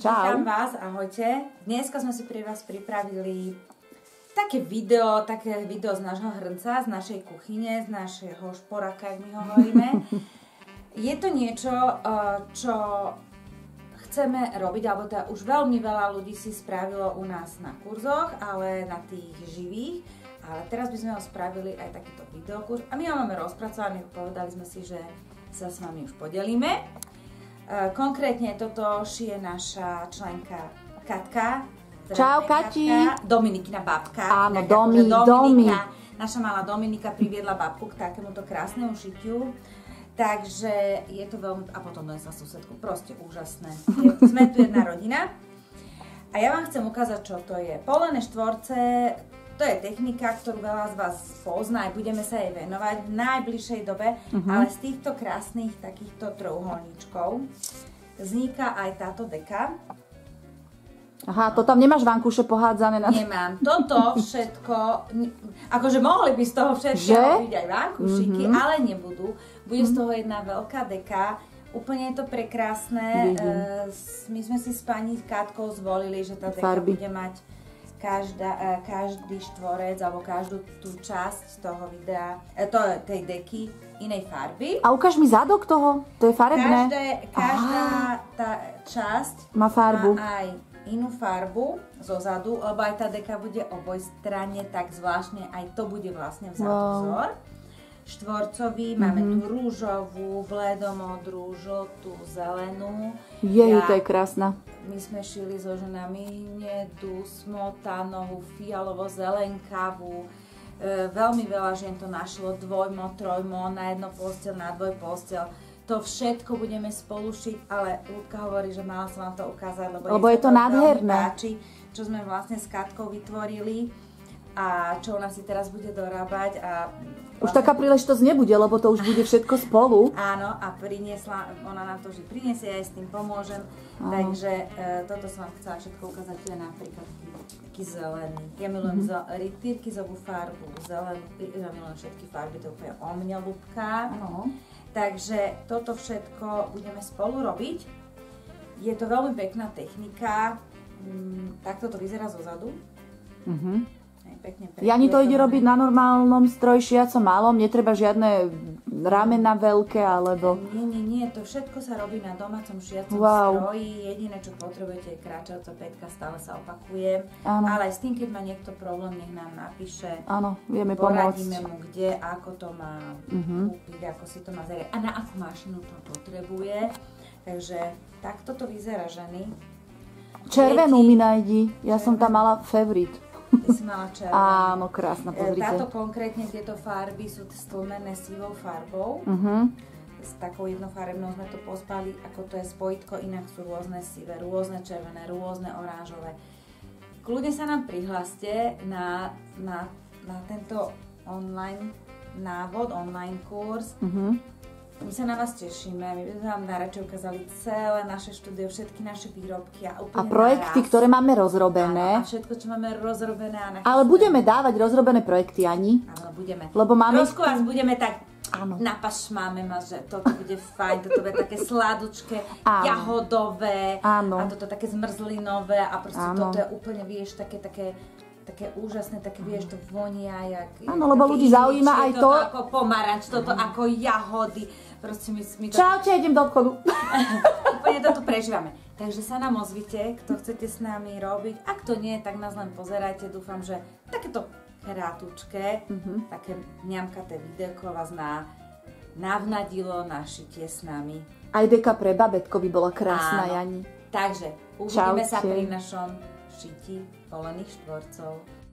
Vítam Čau. vás, ahojte. Dneska sme si pre vás pripravili také video z nášho hrnca, z našej kuchyne, z našeho šporaka, jak my hovoríme. Je to niečo, čo chceme robiť, alebo teda už veľmi veľa ľudí si spravilo u nás na kurzoch, ale na tých živých. Ale teraz by sme ho spravili aj takýto videokurs. A my ho máme rozpracovaný, povedali sme si, že sa s vami už podelíme. Konkrétne toto šije naša členka Katka. Čau, Kati. Dominikina babka. Áno, Domi. Naša malá Dominika priviedla babku k takémuto krásnemu šitiu. Takže je to veľmi... A potom donesla susedku. Proste úžasné. Sme tu jedna rodina. A ja vám chcem ukázať, čo to je. Polené štvorce, to je technika, ktorú veľa z vás pozná, aj budeme sa jej venovať v najbližšej dobe, ale z týchto krásnych takýchto trojuholníčkov vzniká aj táto deka. Aha, to tam nemáš vankúše pohádzané na... Nemám. Toto všetko, akože mohli by z toho všetko robiť aj vankúšiky, ale nebudú. Bude z toho jedna veľká deka. Úplne je to prekrásne. My sme si s pani Katkou zvolili, že tá deka bude mať každý štvorec alebo každú tú časť toho videa, tej deky inej farby. A ukáž mi zadok toho, to je farebné. Každá tá časť má farbu. Má aj inú farbu zo zadu, lebo aj tá deka bude obojstranne, tak zvláštne aj to bude vlastne vzadu vzor. Štvorcový, máme tu rúžovú, bledomodrú, žltú, zelenú. To je krásna. My sme šili so ženami hnedu, smotanovú, fialovo-zelenkavú. Veľmi veľa žien to našlo, dvojmo, trojmo, na jedno posteľ, na dvoj posteľ. To všetko budeme spolu šiť, ale Ľudka hovorí, že mala som vám to ukázať, lebo je to nádherné. Páči, čo sme vlastne s Katkou vytvorili a čo ona si teraz bude dorábať. A už taká príležitosť nebude, lebo to už bude všetko spolu. Áno, a priniesla, ona nám to vždy priniesie, ja s tým pomôžem. Takže toto som vám chcela všetko ukázať, tu je napríklad taký zelený. Ja milujem tyrkizovú farbu, zelenú, ja milujem všetky farby, to je úplne o mne ľubka. Takže toto všetko budeme spolu robiť. Je to veľmi pekná technika, takto to vyzerá zozadu. Pekne, Jani to ide robiť na normálnom stroji šiacom malom, netreba žiadne ramena veľké alebo... Nie, to všetko sa robí na domácom šiacom stroji, jediné čo potrebujete je kráčajúca päťka, stále sa opakuje, ale aj s tým, keď má niekto problém, nech nám napíše, vieme pomôcť. Poradíme mu kde, ako to má kúpiť, ako si to má zariadiť a na akú mašinu to potrebuje, takže takto to vyzerá, ženy. Červenú mi nájdi, ja som tam mala favorit. Ty si mala červenú. Áno, krásna, pozrite. Táto konkrétne, tieto farby sú stlmené sivou farbou. S takou jednofarebnou sme to pospali, ako to je spojitko, inak sú rôzne sivé, rôzne červené, rôzne oranžové. Kľudne sa nám prihláste na tento online návod, online kurz. My sa na vás tešíme, my by sme vám najradšej ukázali celé naše štúdio, všetky naše výrobky a úplne projekty, ktoré máme rozrobené. A všetko, čo máme rozrobené. Ale budeme dávať rozrobené projekty, Ani. Áno, budeme. Lebo máme... Trošku vás budeme tak napašmáme ma, že toto bude fajn, toto bude také sladučké, jahodové a toto také zmrzlinové a proste toto je úplne, vieš, také úžasné, také vieš, to vonia jak... Áno, lebo ľudí zaujíma aj to... Toto ako pomaranč, toto ako jahody. Proste my to... Čaute, idem do obchodu. Úplne to tu prežívame. Takže sa nám ozvite, kto chcete s nami robiť. Ak to nie, tak nás len pozerajte. Dúfam, že takéto krátučké, také mňamkaté videjko vás navnadilo na šitie s nami. Aj deka pre babetko by bola krásna, Jani. Takže uvidíme sa pri našom šití polených štvorcov.